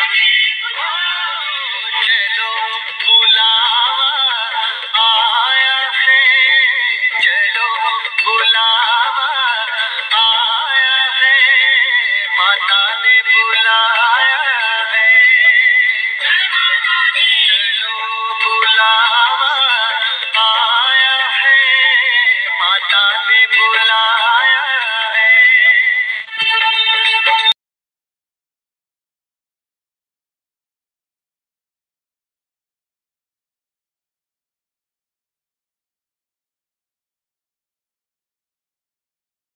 चलो बुलावा आया है, चलो बुलावा आया है, माता ने बुलाया है। चलो बुलावा आया है, माता ने बुलाया है।